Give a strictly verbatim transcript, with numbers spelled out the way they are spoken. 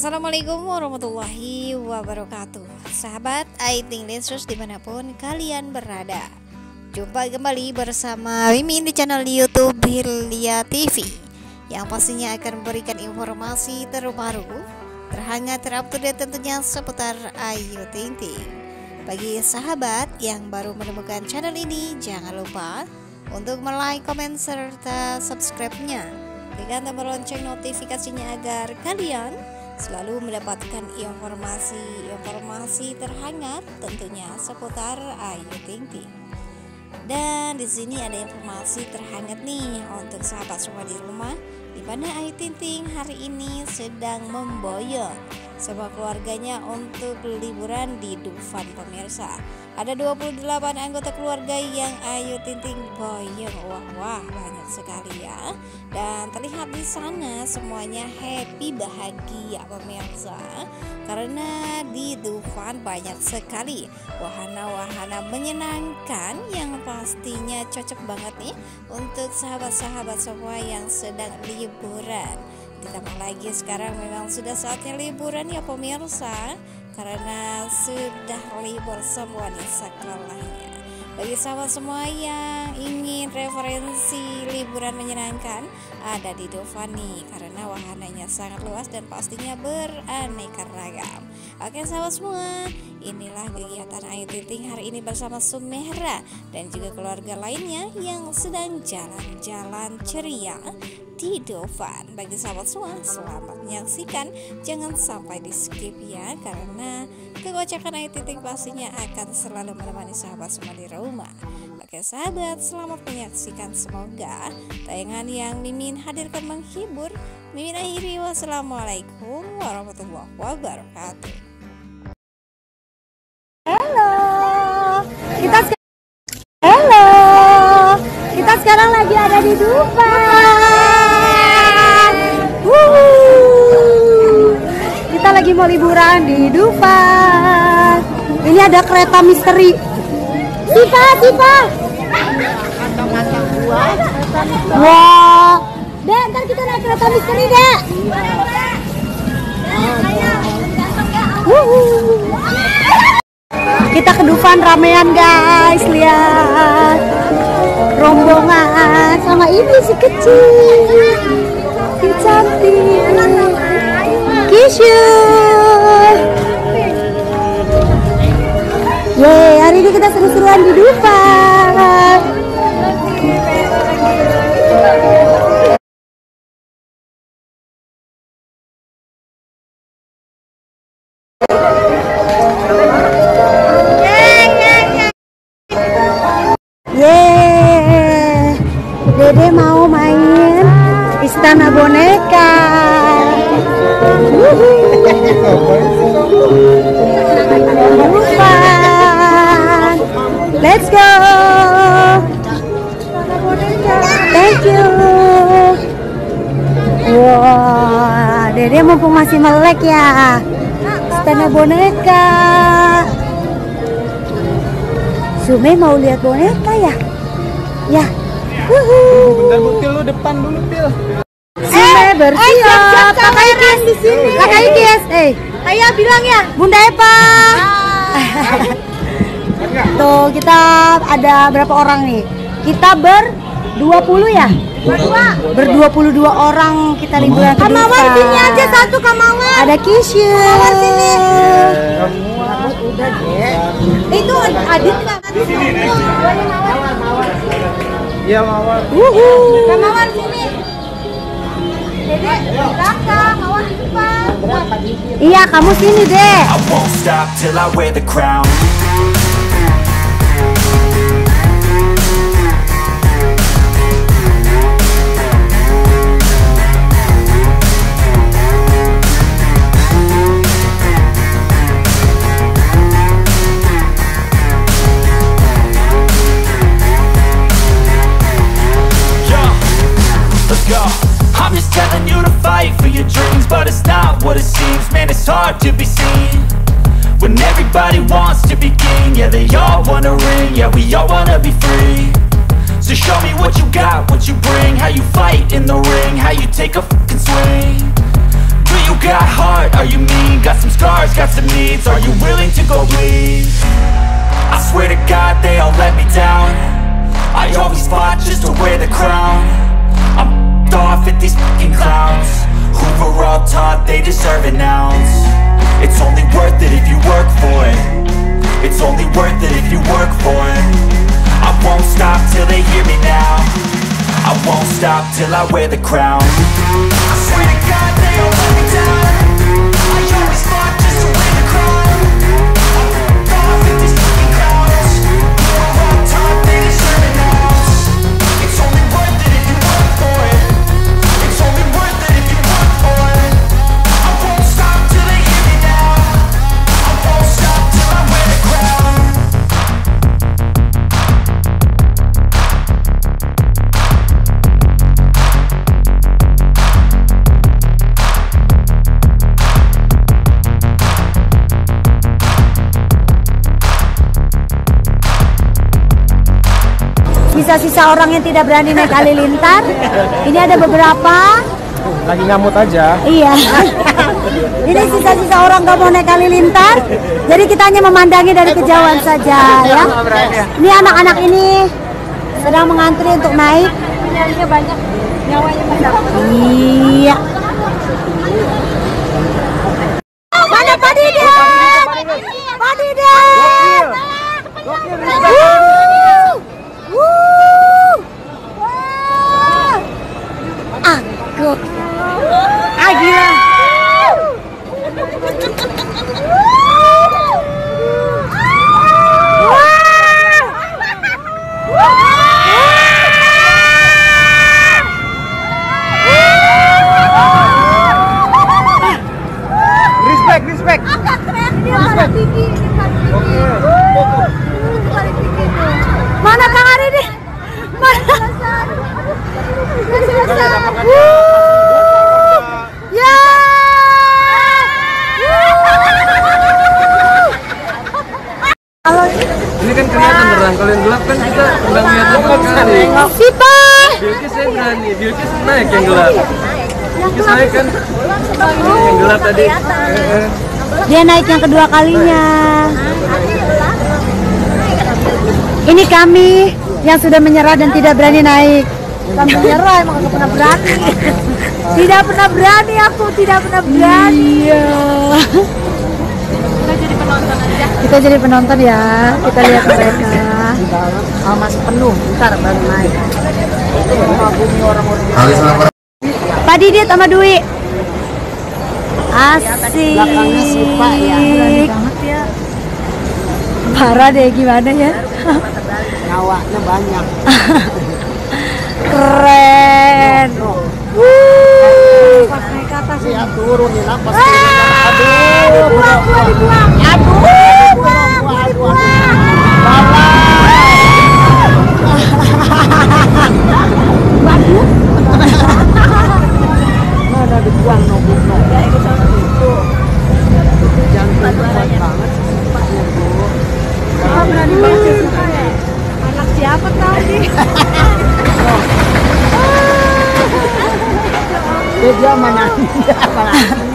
Assalamualaikum warahmatullahi wabarakatuh. Sahabat I Think Lensus dimanapun kalian berada, jumpa kembali bersama Mimin di channel YouTube Hilya T V, yang pastinya akan memberikan informasi terbaru, terhangat, terupdate tentunya seputar Ayu Ting Ting. Bagi sahabat yang baru menemukan channel ini, jangan lupa untuk like, komen, serta subscribe-nya. Tekan tombol lonceng notifikasinya agar kalian selalu mendapatkan informasi-informasi terhangat tentunya seputar Ayu Ting Ting. Dan di sini ada informasi terhangat nih untuk sahabat semua di rumah, di mana Ayu Ting Ting hari ini sedang memboyong semua keluarganya untuk liburan di Dufan pemirsa. Ada dua puluh delapan anggota keluarga yang Ayu Ting Ting boyong. Wah wah banyak sekali ya. Dan terlihat di sana semuanya happy, bahagia pemirsa, karena di Dufan banyak sekali wahana-wahana menyenangkan yang pastinya cocok banget nih untuk sahabat-sahabat semua yang sedang liburan. Ditambah lagi sekarang memang sudah saatnya liburan ya pemirsa, karena sudah libur semua di sekolahnya. Bagi sahabat semua yang ingin referensi liburan menyenangkan, ada di Dufan nih, karena wahananya sangat luas dan pastinya beraneka ragam. Oke sahabat semua, inilah kegiatan Ayu Ting Ting hari ini bersama Sumehra dan juga keluarga lainnya yang sedang jalan-jalan ceria di Dufan. Bagi sahabat semua, selamat menyaksikan, jangan sampai di skip ya, karena kekocakan Ayu Ting Ting pastinya akan selalu menemani sahabat semua di rumah. Oke sahabat, selamat menyaksikan, semoga tayangan yang Mimin hadirkan menghibur. Mimin akhiri, wassalamualaikum warahmatullahi wabarakatuh. Halo, kita halo, kita sekarang lagi ada di Dufan. Wuh, kita lagi mau liburan di Dufan. Ini ada kereta misteri. Sipa, Sipa. Wah, Dek, ntar kita naik kereta misteri, Dek. Wuh. Kita ke Dufan ramean guys, lihat rombongan sama ini si kecil, si cantik, Kishu. Yeay, hari ini kita seru-seruan di Dufan. Yeay, Dede mau main istana boneka. Dufan, let's go. Thank you. Wah, Dede mumpung masih melek ya, istana boneka. Sume mau lihat boneka ya? Ya. Bentar Bu Pil, lu depan dulu Pil. Sume bersiap. Kakak Ikis di sini. Kakak Ikis, eh, ayah bilang ya, Bunda Epa. Tuh kita ada berapa orang nih? Kita ber dua puluh ya? Berdua. Berdua puluh dua orang kita liburan ke Dufan. Kamawan sini aja satu Kamawan. Ada Kishu. Kamawan sini. Udah deh. Itu Adit nggak? Di sini. Iya Mawar. Wuhu. Kamawan sini. Dede belakang, Mawar di depan. Iya kamu sini deh. I won't stop till I wear the crown. I'm just telling you to fight for your dreams, but it's not what it seems. Man, it's hard to be seen when everybody wants to be king. Yeah, they all wanna ring, yeah, we all wanna be free. So show me what you got, what you bring, how you fight in the ring, how you take a fucking swing. Do you you got heart? Are you mean? Got some scars, got some needs. Are you willing to go bleed? I swear to God they all let me down. I always fought just to wear the crown. I'm f***ed off at these fucking clowns who were all taught they deserve an ounce. It's only worth it if you work for it. It's only worth it if you work for it. I won't stop till they hear me now. I won't stop till I wear the crown. I swear to God they all let me down. I always fought just to wear the crown. I'm f***ed off at these fucking clowns who were all taught they deserve an ounce. It's only worth it if you work for it. It's only worth it if you work for it. I won't stop till they hear me now. I won't stop till I wear the crown. Sisa-sisa orang yang tidak berani naik halilintar. Ini ada beberapa. Lagi ngamut aja. Iya. Ini sisa-sisa orang gak mau naik halilintar. Jadi kita hanya memandangi dari kejauhan saja ya. Ini anak-anak ini sedang mengantri untuk naik. Nyawanya banyak. Nyawanya banyak. Iya. Mana Pak Didet? Pak Didet. Wuh. Wah. Aku. Ah gila. Respect, respect. Agak keren dia pada tinggi, ini pada tinggi. Pada tinggi tuh. Mana Kang Ari nih? Mana? Ya. Ini kan kelihatan terang. Kalau yang gelap kan kita nggak lihat sama sekali. Sipa. Bilkis saya berani. Bilkis naik yang gelap. Bilkis naik kan. Yang gelap tadi. Dia naik yang kedua kalinya. Ini kami yang sudah menyerah dan tidak berani naik. Bukan menyerah, emang gak pernah berani. Tidak pernah berani aku, tidak pernah berani. Iya. Kita jadi penonton aja. Kita jadi penonton ya. Kita lihat mereka. Oh, masih penuh, ntar baru naik. Pak Didit sama Dwi. Asik. Belakangnya Sipa ya. Berani banget ya. Parah deh, gimana ya? Nyawanya banyak. Keren. Wuh. Pas naik ke atas ya turun nih napas. Aduh, dibuang, gua dibuang. Aduh, dibuang, gua dibuang. Waduh. Mana dibuang nunggu nunggu. Ya ikut sama itu. Jangan banget sih Sipanya Bu. Oh, berani banget Sipa ya. Anak siapa tadi? Dia mana? Dia mana?